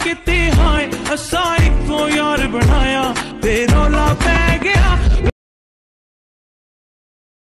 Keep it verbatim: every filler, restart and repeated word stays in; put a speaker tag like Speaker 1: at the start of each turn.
Speaker 1: किती हाय असा इको यार बनाया ते रौला पै